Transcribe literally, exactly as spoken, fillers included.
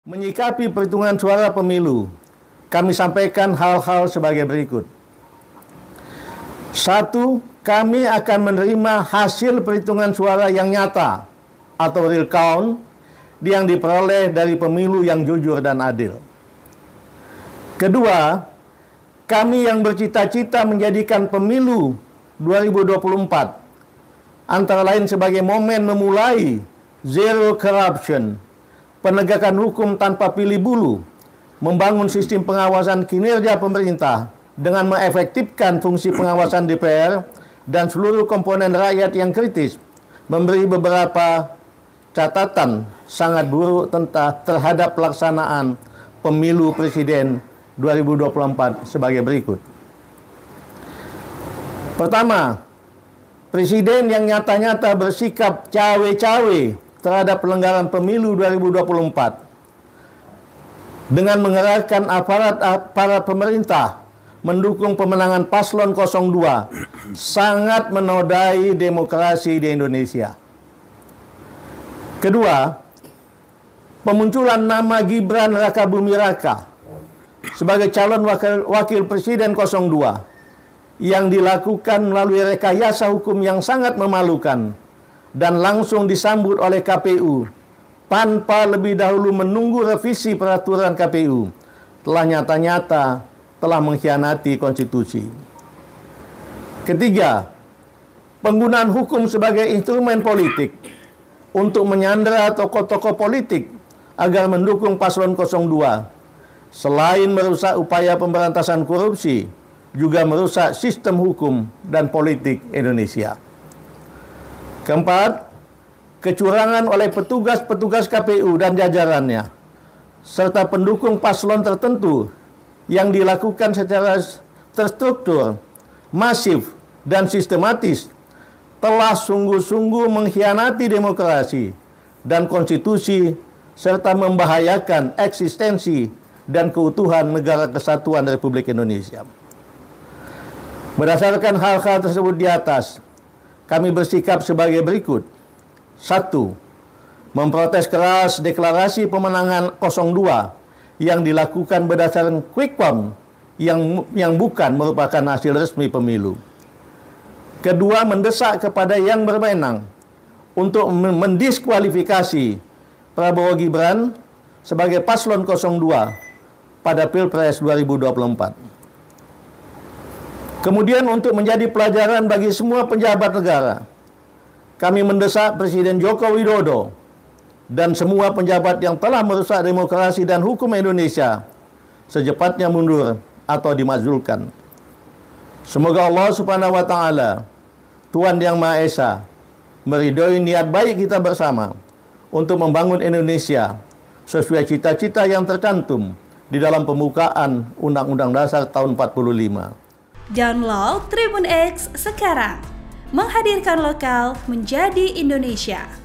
Menyikapi perhitungan suara pemilu, kami sampaikan hal-hal sebagai berikut. Satu, kami akan menerima hasil perhitungan suara yang nyata atau real count yang diperoleh dari pemilu yang jujur dan adil. Kedua, kami yang bercita-cita menjadikan pemilu dua ribu dua puluh empat antara lain sebagai momen memulai zero corruption, penegakan hukum tanpa pilih bulu, membangun sistem pengawasan kinerja pemerintah dengan mengefektifkan fungsi pengawasan D P R dan seluruh komponen rakyat yang kritis, memberi beberapa catatan sangat buruk tentang terhadap pelaksanaan pemilu presiden dua ribu dua puluh empat sebagai berikut. Pertama, presiden yang nyata-nyata bersikap cawe-cawe terhadap pelanggaran pemilu dua ribu dua puluh empat dengan mengerahkan aparat-aparat pemerintah mendukung pemenangan paslon nol dua sangat menodai demokrasi di Indonesia. Kedua, pemunculan nama Gibran Rakabuming Raka sebagai calon wakil, wakil presiden nol dua yang dilakukan melalui rekayasa hukum yang sangat memalukan dan langsung disambut oleh K P U tanpa lebih dahulu menunggu revisi peraturan K P U telah nyata-nyata telah mengkhianati konstitusi. Ketiga, penggunaan hukum sebagai instrumen politik untuk menyandera tokoh-tokoh politik agar mendukung paslon nol dua selain merusak upaya pemberantasan korupsi juga merusak sistem hukum dan politik Indonesia. Keempat, kecurangan oleh petugas-petugas K P U dan jajarannya, serta pendukung paslon tertentu yang dilakukan secara terstruktur, masif, dan sistematis, telah sungguh-sungguh mengkhianati demokrasi dan konstitusi, serta membahayakan eksistensi dan keutuhan Negara Kesatuan Republik Indonesia. Berdasarkan hal-hal tersebut di atas, kami bersikap sebagai berikut. Satu, memprotes keras deklarasi pemenangan nol dua yang dilakukan berdasarkan quick count yang, yang bukan merupakan hasil resmi pemilu. Kedua, mendesak kepada yang berwenang untuk mendiskualifikasi Prabowo Gibran sebagai paslon nol dua pada Pilpres dua ribu dua puluh empat. Kemudian untuk menjadi pelajaran bagi semua pejabat negara, kami mendesak Presiden Joko Widodo dan semua pejabat yang telah merusak demokrasi dan hukum Indonesia secepatnya mundur atau dimajulkan. Semoga Allah Subhanahu wa Ta'ala, Tuhan Yang Maha Esa, meridhoi niat baik kita bersama untuk membangun Indonesia sesuai cita-cita yang tercantum di dalam pembukaan Undang-Undang Dasar tahun empat puluh lima. Download Tribun X sekarang, menghadirkan lokal menjadi Indonesia.